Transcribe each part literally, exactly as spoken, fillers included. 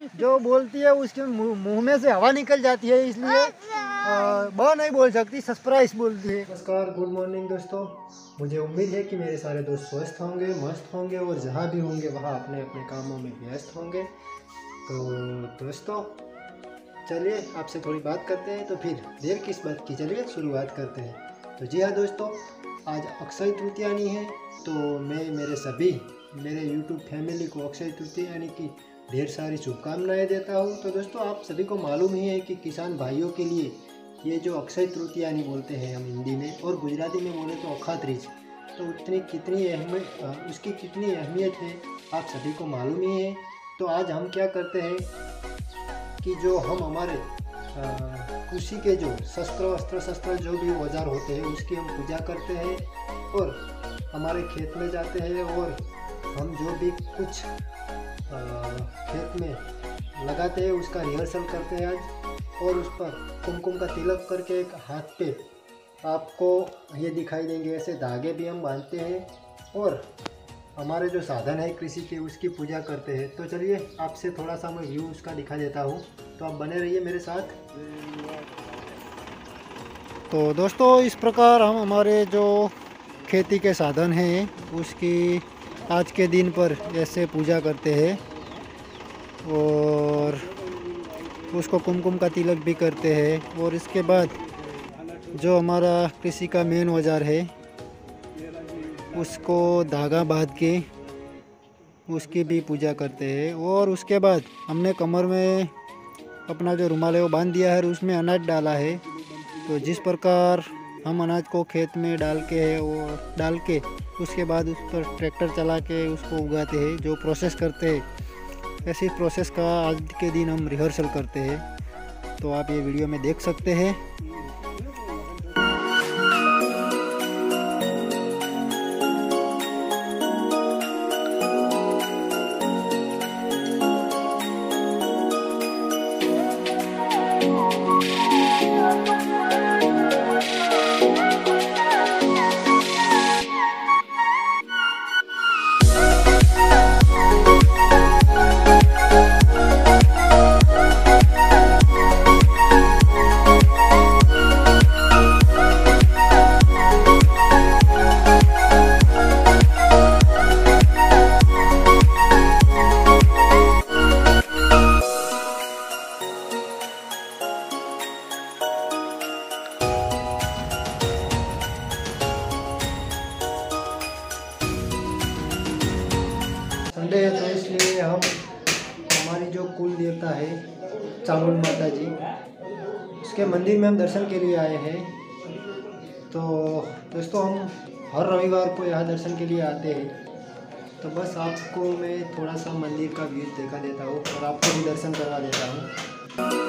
जो बोलती है उसके मुंह में से हवा निकल जाती है, इसलिए ब नहीं बोल सकती, सरप्राइज बोलती है। नमस्कार, गुड मॉर्निंग दोस्तों। मुझे उम्मीद है कि मेरे सारे दोस्त स्वस्थ होंगे, मस्त होंगे और जहाँ भी होंगे वहाँ अपने अपने कामों में व्यस्त होंगे। तो दोस्तों चलिए आपसे थोड़ी बात करते हैं, तो फिर देर किस बात की, चलिए शुरुआत करते हैं। तो जी हाँ दोस्तों, आज अक्षय तृतीयानी है, तो मैं मेरे सभी मेरे यूट्यूब फैमिली को अक्षय तृतीयानी की ढेर सारी शुभकामनाएं देता हूं। तो दोस्तों आप सभी को मालूम ही है कि किसान भाइयों के लिए ये जो अक्षय तृतीयानी बोलते हैं हम हिंदी में, और गुजराती में बोले तो अखात्रीज, तो उतनी कितनी अहमियत उसकी कितनी अहमियत है आप सभी को मालूम ही है। तो आज हम क्या करते हैं कि जो हम हमारे कृषि के जो शस्त्र अस्त्र शस्त्र जो भी औजार होते हैं उसकी हम पूजा करते हैं, और हमारे खेत में जाते हैं और हम जो भी कुछ आ, खेत में लगाते हैं उसका रिहर्सल करते हैं आज, और उस पर कुमकुम का तिलक करके एक हाथ पे आपको ये दिखाई देंगे, ऐसे धागे भी हम बांधते हैं, और हमारे जो साधन है कृषि के उसकी पूजा करते हैं। तो चलिए आपसे थोड़ा सा मैं व्यू उसका दिखा देता हूँ, तो आप बने रहिए मेरे साथ। तो दोस्तों इस प्रकार हम हमारे जो खेती के साधन हैं उसकी आज के दिन पर ऐसे पूजा करते हैं, और उसको कुमकुम का तिलक भी करते हैं, और इसके बाद जो हमारा कृषि का मेन औजार है उसको धागा बांध के उसकी भी पूजा करते हैं। और उसके बाद हमने कमर में अपना जो रुमाल है वो बांध दिया है और उसमें अनाज डाला है। तो जिस प्रकार हम अनाज को खेत में डाल के है वो डाल के उसके बाद उस पर ट्रैक्टर चला के उसको उगाते हैं, जो प्रोसेस करते हैं, ऐसी प्रोसेस का आज के दिन हम रिहर्सल करते हैं। तो आप ये वीडियो में देख सकते हैं। संडे है तो इसलिए हम हमारी जो कुल देवता है चामुंड माता जी, उसके मंदिर में हम दर्शन के लिए आए हैं। तो दोस्तों हम हर रविवार को यहाँ दर्शन के लिए आते हैं। तो बस आपको मैं थोड़ा सा मंदिर का व्यू दिखा देता हूँ और आपको भी दर्शन करवा देता हूँ।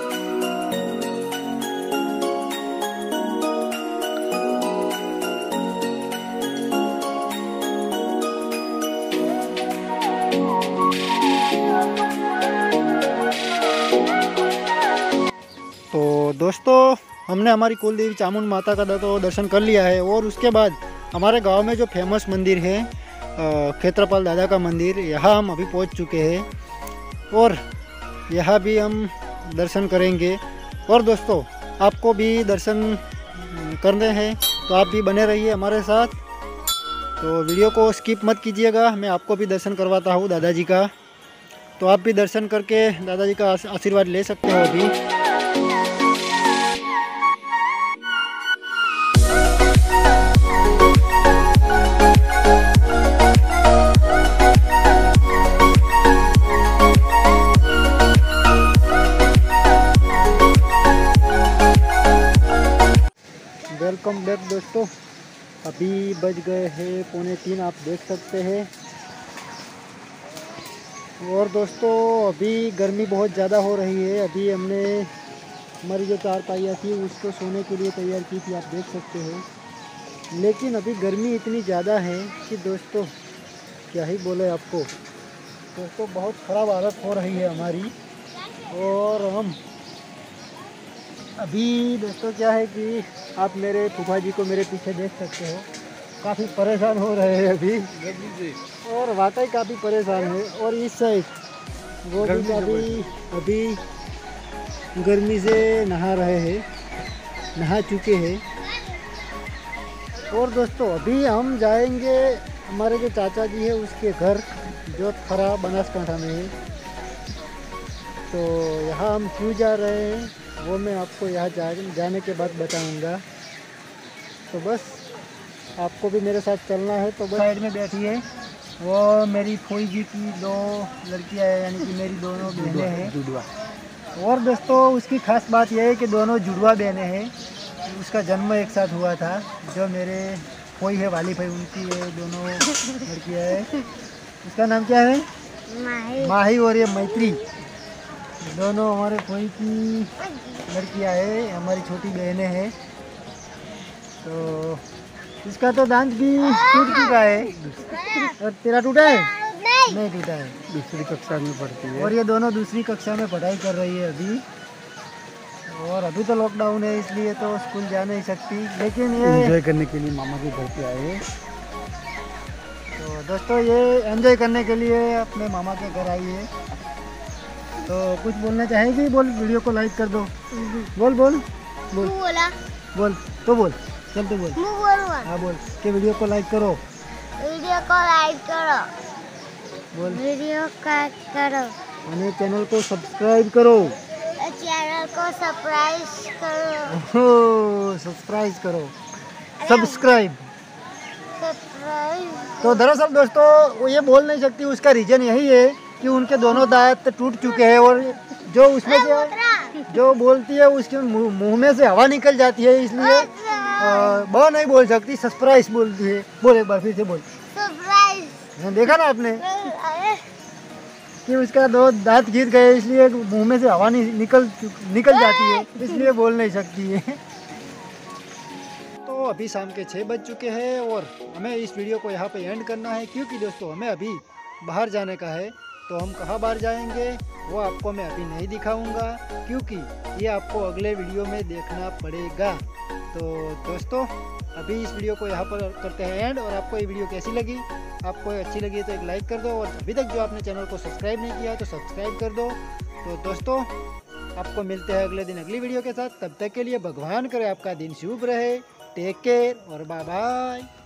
तो दोस्तों हमने हमारी कुल देवी चामुंड माता का तो दर्शन कर लिया है, और उसके बाद हमारे गांव में जो फेमस मंदिर है क्षेत्रपाल दादा का मंदिर, यहाँ हम अभी पहुंच चुके हैं, और यहाँ भी हम दर्शन करेंगे। और दोस्तों आपको भी दर्शन करने हैं तो आप भी बने रहिए हमारे साथ। तो वीडियो को स्किप मत कीजिएगा, मैं आपको भी दर्शन करवाता हूँ दादाजी का। तो आप भी दर्शन करके दादाजी का आशीर्वाद ले सकते हो अभी। वेलकम बैक दोस्तों, अभी बज गए हैं पौने तीन, आप देख सकते हैं। और दोस्तों अभी गर्मी बहुत ज़्यादा हो रही है। अभी हमने हमारी जो चारपाइयाँ थी उसको सोने के लिए तैयार की थी, आप देख सकते हो। लेकिन अभी गर्मी इतनी ज़्यादा है कि दोस्तों क्या ही बोले आपको। दोस्तों बहुत ख़राब हालत हो रही है हमारी। और हम अभी दोस्तों क्या है कि आप मेरे फूफा जी को मेरे पीछे देख सकते हो, काफ़ी परेशान हो रहे हैं अभी, और वाकई काफ़ी परेशान है। और इस साइड वो भी अभी अभी गर्मी से नहा रहे हैं, नहा चुके हैं। और दोस्तों अभी हम जाएंगे हमारे जो चाचा जी है उसके घर जो थरा बनासकांठा में है। तो यहाँ हम क्यों जा रहे हैं वो मैं आपको यहाँ जा, जाने के बाद बताऊँगा। तो बस आपको भी मेरे साथ चलना है। तो बस साइड में बैठी है वो मेरी फूई जी की दो लड़कियाँ हैं, यानी कि मेरी दोनों बहनें हैं जुड़वा। और दोस्तों उसकी खास बात यह है कि दोनों जुड़वा बहनें हैं। उसका जन्म एक साथ हुआ था। जो मेरे फूई है वाली भाई उनकी ये दोनों लड़कियाँ हैं। उसका नाम क्या है? माही। माही और ये मैत्री, दोनों हमारे फूई की लड़कियाँ हैं, हमारी छोटी बहनें हैं। तो इसका तो दांत भी टूट चुका है। और तेरा टूटा है? नहीं, नहीं टूटा है। दूसरी कक्षा में पढ़ती है और ये दोनों दूसरी कक्षा में पढ़ाई कर रही है अभी। और अभी तो लॉकडाउन है इसलिए तो स्कूल जा नहीं सकती, लेकिन ये एंजॉय करने के लिए मामा के घर पे आए। तो दोस्तों ये एंजॉय करने के लिए अपने मामा के घर आई है। तो कुछ बोलना चाहेगी? बोल, वीडियो को लाइक कर दो। बोल बोल बोल बोला बोल तो बोल चल तो बोल बोल हाँ बोल के वीडियो को लाइक करो, वीडियो को लाइक करो, बोल वीडियो को करो, और चैनल को सब्सक्राइब करो, चैनल को सब्सक्राइब करो, सब्सक्राइब करो, सब्सक्राइब सब्सक्राइब। तो दरअसल दोस्तों वो ये बोल नहीं सकती, उसका रीज़न यही है कि उनके दोनों दांत टूट चुके हैं और जो उसमें से जो बोलती है उसके मुंह में से हवा निकल जाती है, इसलिए ब नहीं बोल सकती, सब्सक्राइब बोलती है। बोल एक बार फिर से बोल, सब्सक्राइब। देखा ना आपने कि उसका दो दांत गिर गए इसलिए मुंह में से हवा नहीं निकल निकल जाती है, इसलिए बोल नहीं सकती है। तो अभी शाम के छः बज चुके हैं और हमें इस वीडियो को यहाँ पे एंड करना है, क्योंकि दोस्तों हमें अभी बाहर जाने का है। तो हम कहाँ बाहर जाएंगे वो आपको मैं अभी नहीं दिखाऊंगा, क्योंकि ये आपको अगले वीडियो में देखना पड़ेगा। तो दोस्तों अभी इस वीडियो को यहाँ पर करते हैं एंड। और आपको ये वीडियो कैसी लगी? आपको अच्छी लगी तो एक लाइक कर दो, और अभी तक जो आपने चैनल को सब्सक्राइब नहीं किया तो सब्सक्राइब कर दो। तो दोस्तों आपको मिलते हैं अगले दिन अगली वीडियो के साथ। तब तक के लिए भगवान करे आपका दिन शुभ रहे। टेक केयर और बाय बाय।